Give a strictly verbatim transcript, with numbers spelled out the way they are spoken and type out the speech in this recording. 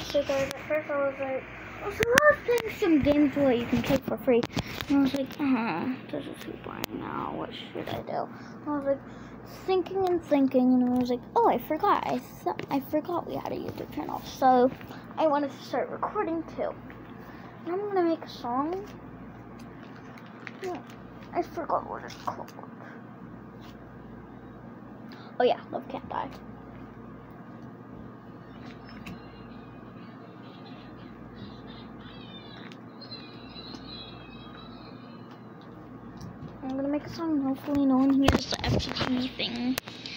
So guys, at first I was like, oh, so I was playing some games where you can play for free. And I was like, uh, this is too boring now. What should I do? I was like thinking and thinking, and I was like, oh, I forgot. I th I forgot we had a YouTube channel. So I wanted to start recording too. And I'm gonna make a song. Yeah, I forgot what it's called. Oh yeah, Love Can't Die. I'm gonna make a song, hopefully no one hears the F T P thing.